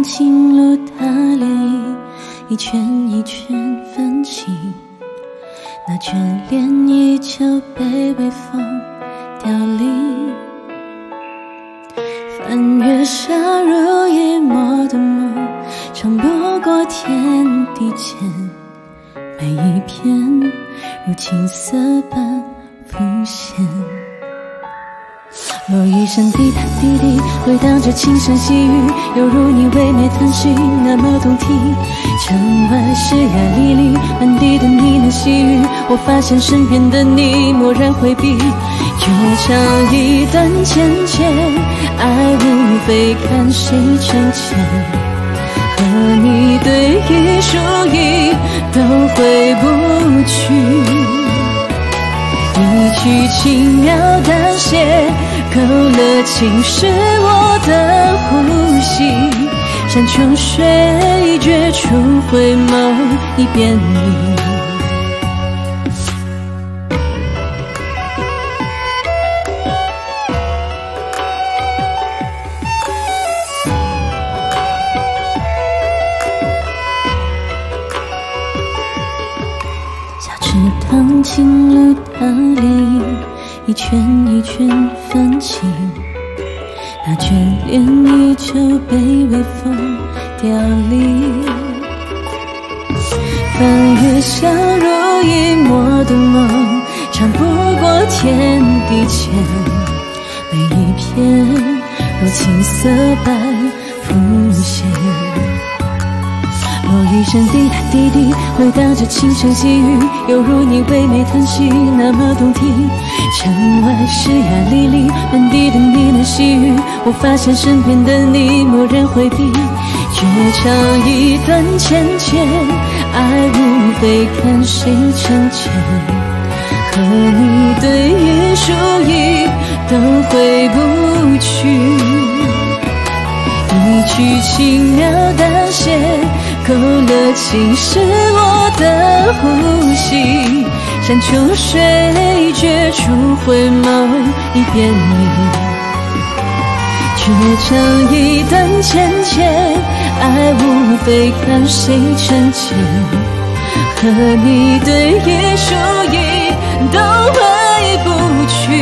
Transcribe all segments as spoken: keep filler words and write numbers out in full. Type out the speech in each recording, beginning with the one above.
情路的涟漪，一圈一圈泛起，那眷恋依旧被微风凋零。翻越沙如一抹的梦，长不过天地间，每一片如青色般浮现。落雨声滴答滴滴，回荡着轻声细语，犹如你唯美叹息，那么动听。城外湿呀沥沥，满地的呢喃细语，我发现身边的你蓦然回避。绝唱一段浅浅，爱无非看谁成全。和你对弈输赢都回不去，一曲轻描淡写，勾勒情是我的呼吸。山穷水绝处回眸一别你。小池塘青露的涟漪，一圈一圈泛起，那眷恋依旧被微风凋零。翻越相濡以沫的梦，长不过天地间，每一片如青色般浮现。落雨声滴答滴滴，回荡着轻声细语，犹如你唯美叹息，那么动听。城外湿呀沥沥，满地的呢喃细语，我发现身边的你蓦然回避。绝唱一段浅浅，爱无非看谁成全。和你对弈输赢都回不去，一曲轻描淡写，勾勒情是我的呼吸。山穷水绝处回眸一别你。绝唱一段浅浅，爱无非看谁成全。和你对弈输赢都回不去，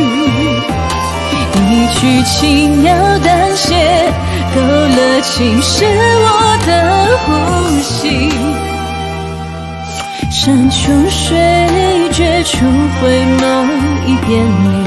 一曲轻描淡写，勾勒情是我的呼吸。山穷水绝处回眸一别你。